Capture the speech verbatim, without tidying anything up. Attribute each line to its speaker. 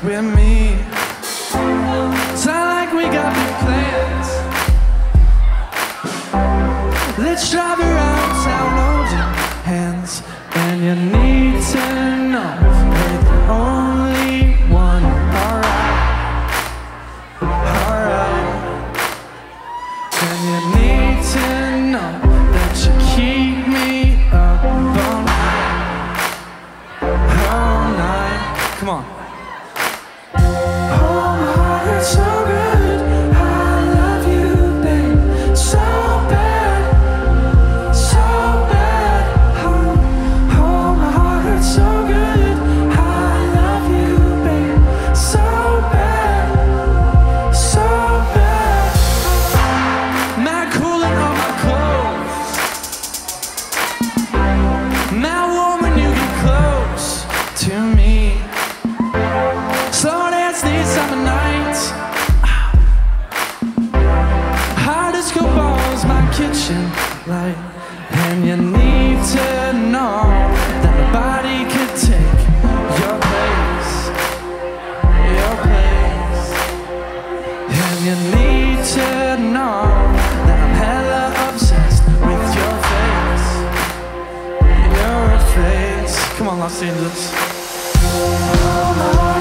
Speaker 1: with me. Sound like we got big plans. Let's drive around town holding hands. And you need to know you're the only one. Alright, alright. And you need to know that you keep me up all night, all night. Come on. Oh, my heart hurts so good. I love you, babe, so bad, so bad. Oh, oh, my heart hurts so good. I love you, babe, so bad, so bad. Mad cooling on my clothes, mad warm when you get close to me. Slow dance these summer nights. Hard disco balls, my kitchen light. And you need to know that nobody could take your place, your place. And you need to know that I'm hella obsessed with your face, your face. Come on, Los Angeles. Oh,